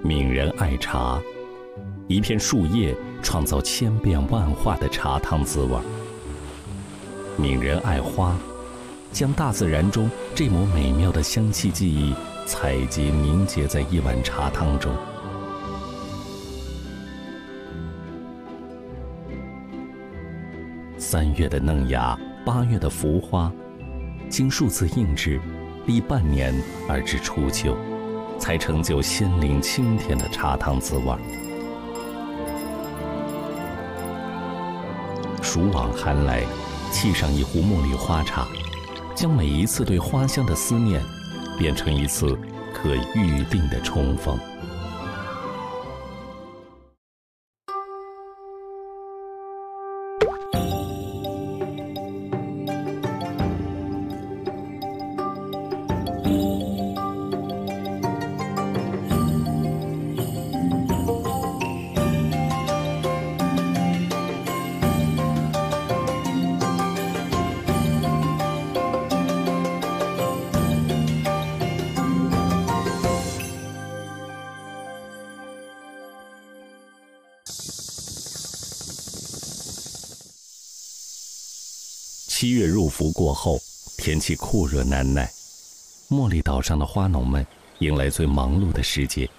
闽人爱茶，一片树叶创造千变万化的茶汤滋味。闽人爱花，将大自然中这抹美妙的香气记忆采集凝结在一碗茶汤中。3月的嫩芽，8月的浮花，经数字印制，历半年而至初秋，才成就鲜灵清甜的茶汤滋味。暑往寒来，沏上一壶茉莉花茶，将每一次对花香的思念变成一次可预定的重逢。7月入伏过后，天气酷热难耐，茉莉岛上的花农们迎来最忙碌的时节。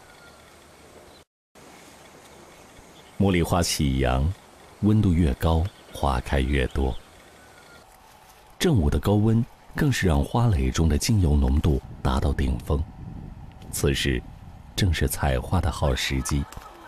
茉莉花喜阳，温度越高，花开越多。正午的高温更是让花蕾中的精油浓度达到顶峰，此时正是采花的好时机。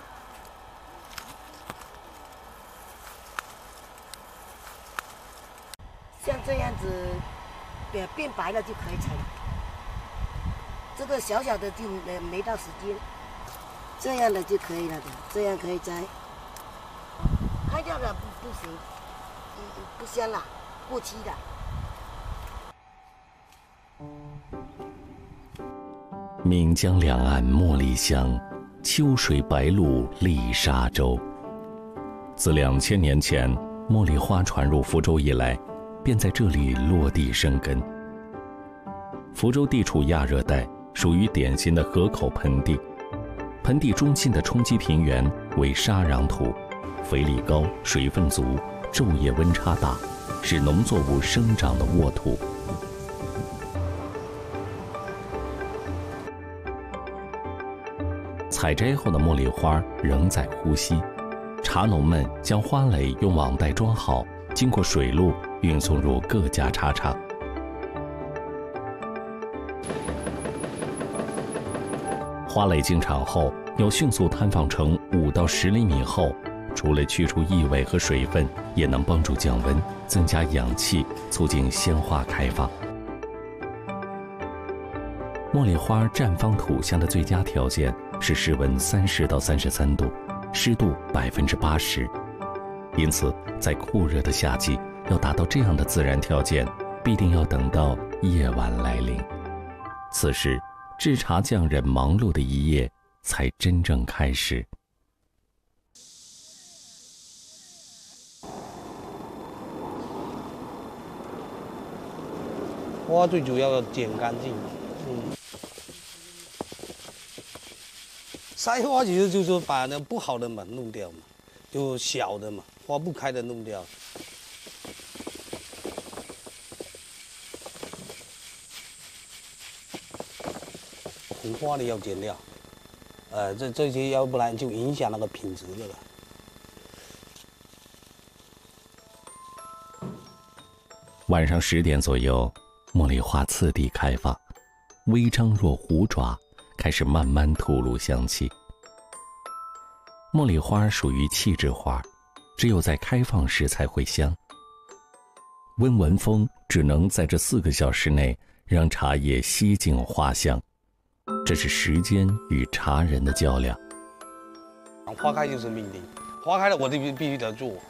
像这样子，变白了就可以采了。这个小小的就没到时间，这样的就可以了的，这样可以摘。开掉了不行，不香了，过期的。 岷江两岸茉莉香，秋水白鹭丽沙洲。自2000年前茉莉花传入福州以来，便在这里落地生根。福州地处亚热带，属于典型的河口盆地。盆地中心的冲积平原为沙壤土，肥力高，水分足，昼夜温差大，是农作物生长的沃土。采摘后的茉莉花仍在呼吸，茶农们将花蕾用网袋装好，经过水路运送入各家茶厂。花蕾进场后，要迅速摊放成5到10厘米厚，除了去除异味和水分，也能帮助降温，增加氧气，促进鲜花开放。茉莉花绽放吐香的最佳条件是室温30到33度，湿度80%。因此，在酷热的夏季，要达到这样的自然条件，必定要等到夜晚来临。此时，制茶匠人忙碌的一夜才真正开始。 花最主要的剪干净。筛花其实就是把那不好的嘛弄掉嘛，就小的嘛，花不开的弄掉。红花的要剪掉，这些要不然就影响那个品质了。 晚上10点左右，茉莉花次第开放，微张若虎爪，开始慢慢吐露香气。茉莉花属于气质花，只有在开放时才会香。温文风只能在这4个小时内让茶叶吸尽花香，这是时间与茶人的较量。 花开就是命定，花开了我就必须得做。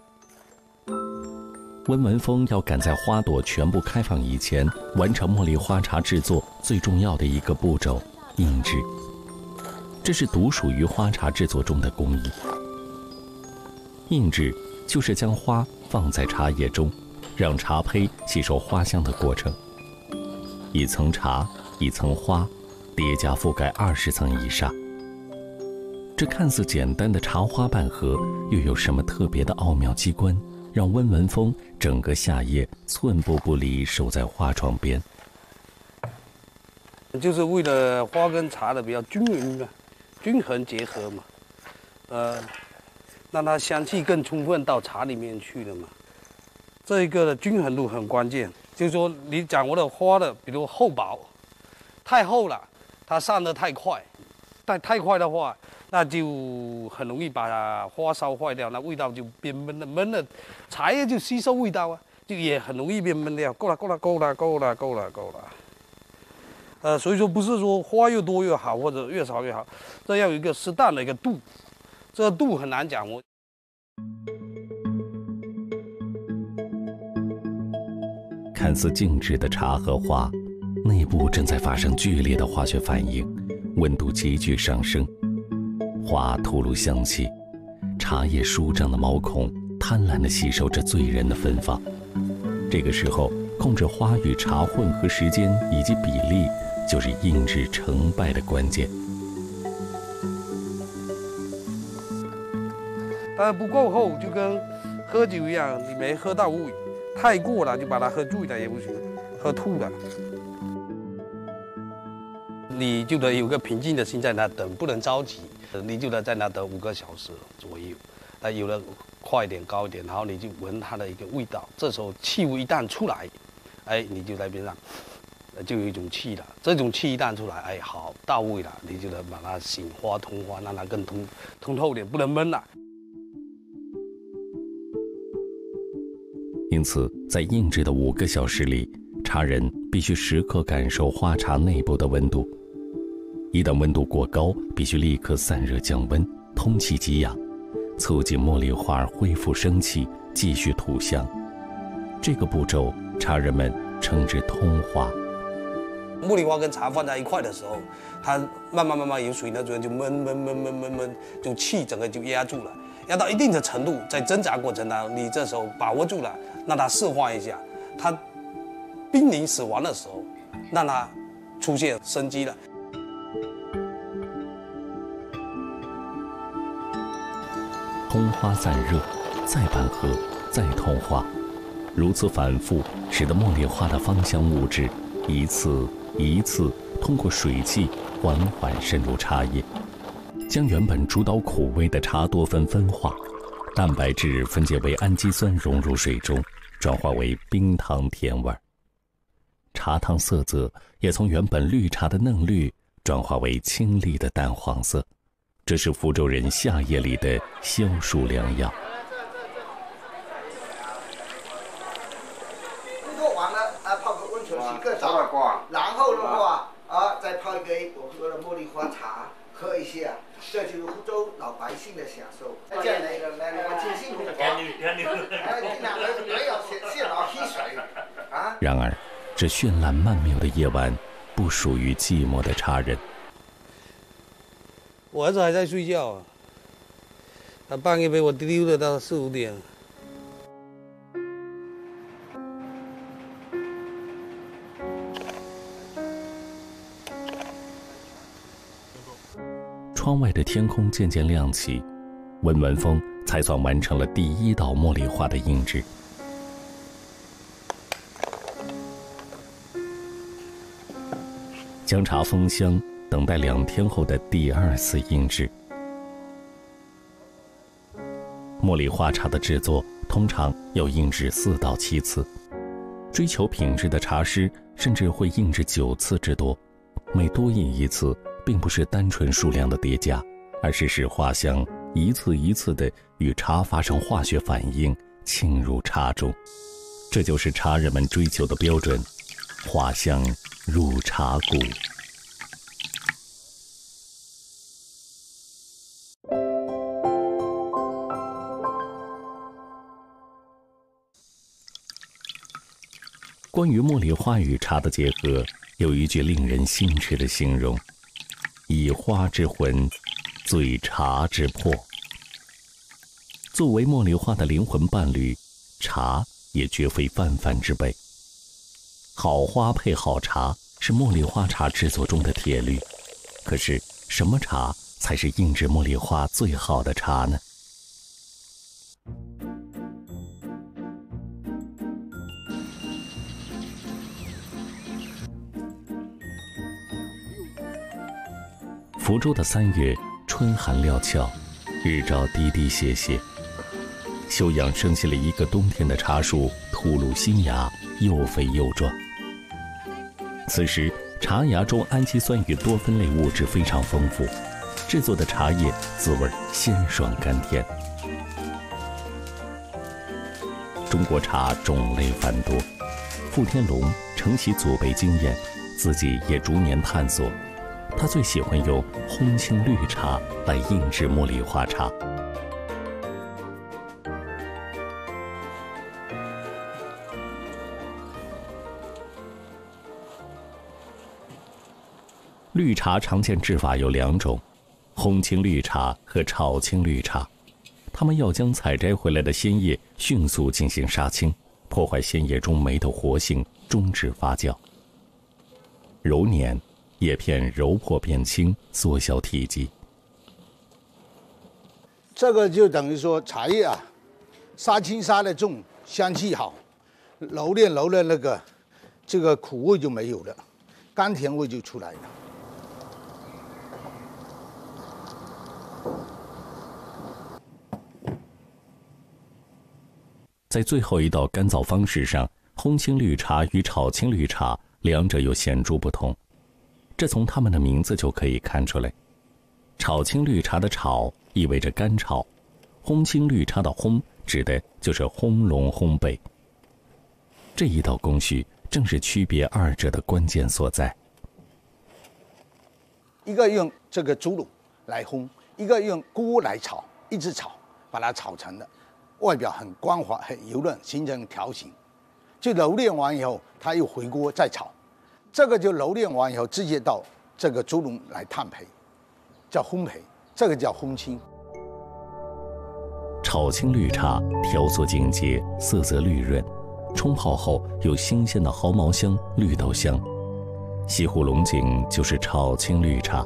温文峰要赶在花朵全部开放以前，完成茉莉花茶制作最重要的一个步骤——印制。这是独属于花茶制作中的工艺。印制就是将花放在茶叶中，让茶胚吸收花香的过程。一层茶，一层花，叠加覆盖20层以上， 这看似简单的茶花半盒，又有什么特别的奥妙机关，让温文峰整个夏夜寸步不离，守在花床边？ 就是为了花跟茶的比较均衡结合嘛，让它香气更充分到茶里面去了嘛。这一个的均衡度很关键，就是说你掌握了花的，比如厚薄，太厚了，它散得太快，太快的话，那就很容易把花烧坏掉，那味道就变闷了，闷了，茶叶就吸收味道啊，就也很容易变闷掉。够了。所以说不是说花越多越好，或者越少越好，这要有一个适当的一个度，这个度很难掌握。 看似静止的茶和花，内部正在发生剧烈的化学反应，温度急剧上升。花吐露香气，茶叶舒张的毛孔贪婪地吸收着醉人的芬芳。这个时候，控制花与茶混合时间以及比例，就是印制成败的关键。 但是不够厚，就跟喝酒一样，你没喝到位，太过了就把它喝醉了也不行，喝吐了。你就得有个平静的心在那等，不能着急，你就得在那等5个小时左右。有了快一点、高一点，然后你就闻它的一个味道。这时候气味一旦出来，你就在边上。就有一种气了，这种气一旦出来，好到位了，你就得把它醒花通花，让它更通透点，不能闷了。 因此，在印制的5个小时里，茶人必须时刻感受花茶内部的温度。一旦温度过高，必须立刻散热降温，通气给养，促进茉莉花恢复生气，继续吐香。这个步骤，茶人们称之通花。 茉莉花跟茶放在一块的时候，它慢慢有水呢，主要就闷，就气整个就压住了，压到一定的程度，在挣扎过程当中，你这时候把握住了，让它释放一下，它濒临死亡的时候，让它出现生机了。 通花散热，再拌合，再通花，如此反复，使得茉莉花的芳香物质一次一次通过水汽缓缓渗入茶叶，将原本主导苦味的茶多酚分化，蛋白质分解为氨基酸融入水中，转化为冰糖甜味。茶汤色泽也从原本绿茶的嫩绿转化为清丽的淡黄色，这是福州人夏夜里的消暑良药。 工作完了泡个温泉洗个澡，然后的话再泡一杯我喝的茉莉花茶喝一下，这就是福州老百姓的享受。这样的一个来尽兴红花，尽量没有泄老溪水啊。 然而，这绚烂曼妙的夜晚，不属于寂寞的茶人。 我儿子还在睡觉，他半夜被我丢了到4、5点。 窗外的天空渐渐亮起，温文峰才算完成了第1道茉莉花的印制。将茶封箱，等待2天后的第2次印制。茉莉花茶的制作通常要印制4到7次，追求品质的茶师甚至会印制9次之多。每多印1次，并不是单纯数量的叠加，而是使花香一次一次地与茶发生化学反应，沁入茶中。这就是茶人们追求的标准，花香入茶骨。关于茉莉花与茶的结合，有一句令人心驰的形容：以花之魂，醉茶之魄。作为茉莉花的灵魂伴侣，茶也绝非泛泛之辈。好花配好茶是茉莉花茶制作中的铁律。可是，什么茶才是印制茉莉花最好的茶呢？福州的3月，春寒料峭，日照滴滴斜斜，休养生息了一个冬天的茶树吐露新芽，又肥又壮。此时茶芽中氨基酸与多酚类物质非常丰富，制作的茶叶滋味鲜爽甘甜。中国茶种类繁多，傅天龙承袭祖辈经验，自己也逐年探索。他最喜欢用烘青绿茶来印制茉莉花茶。绿茶常见制法有2种，烘青绿茶和炒青绿茶。他们要将采摘回来的鲜叶迅速进行杀青，破坏鲜叶中酶的活性，终止发酵。揉捻，叶片揉破变轻，缩小体积。 这个就等于说茶叶啊，杀青杀得重，香气好，揉炼那个，这个苦味就没有了，甘甜味就出来了。 在最后一道干燥方式上，烘青绿茶与炒青绿茶两者有显著不同。这从它们的名字就可以看出来。炒青绿茶的炒意味着干炒，烘青绿茶的烘指的就是烘笼烘焙。这一道工序正是区别2者的关键所在。 一个用这个猪笼来烘，一个用锅来炒，一直炒，把它炒成的外表很光滑、很油润，形成条形。就揉炼完以后，它又回锅再炒。这个就揉炼完以后，直接到这个猪笼来炭焙，叫烘焙，这个叫烘青。 炒青绿茶条索紧结，色泽绿润，冲泡后有新鲜的毫毛香、绿豆香。西湖龙井就是炒青绿茶。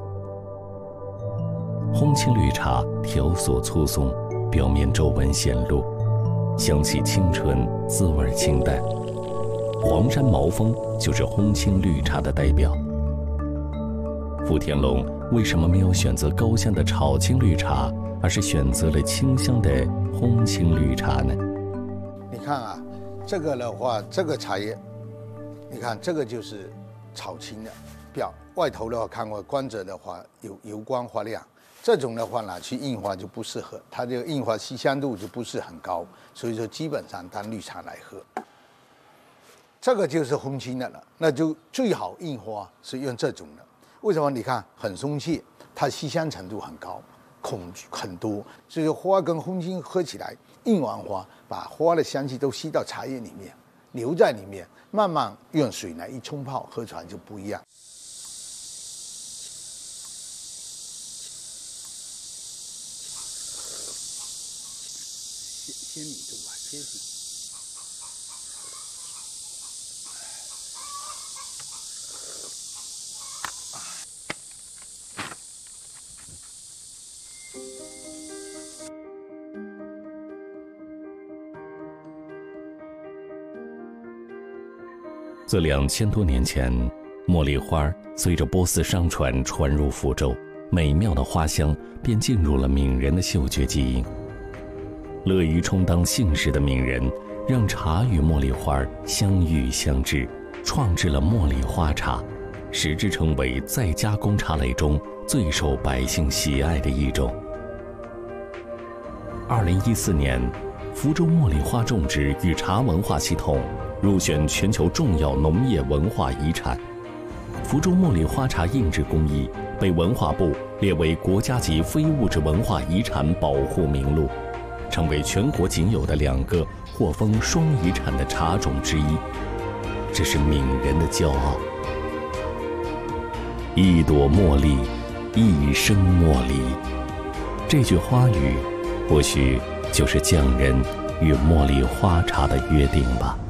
烘青绿茶条索粗松，表面皱纹显露，香气清纯，滋味清淡。黄山毛峰就是烘青绿茶的代表。傅天龙为什么没有选择高香的炒青绿茶，而是选择了清香的烘青绿茶呢？ 你看啊，这个的话，这个茶叶，你看这个就是炒青的，表外头的话看过观者的话有油光发亮，这种的话拿去印花就不适合，它这个印花吸香度就不是很高，所以说基本上当绿茶来喝。这个就是烘青的了，那就最好印花是用这种的。为什么？你看很松懈，它吸香程度很高，孔很多，所以说花跟烘青喝起来，印完花把花的香气都吸到茶叶里面，留在里面，慢慢用水来一冲泡，喝出来就不一样。鲜米度啊，鲜米。 自2000多年前，茉莉花随着波斯商船传入福州，美妙的花香便进入了闽人的嗅觉基因。乐于充当信使的闽人，让茶与茉莉花相遇相知，创制了茉莉花茶，使之成为再加工茶类中最受百姓喜爱的一种。2014年，福州茉莉花种植与茶文化系统入选全球重要农业文化遗产。福州茉莉花茶印制工艺被文化部列为国家级非物质文化遗产保护名录，成为全国仅有的2个获封双遗产的茶种之一。这是闽人的骄傲。一朵茉莉，一生茉莉。这句花语，或许就是匠人与茉莉花茶的约定吧。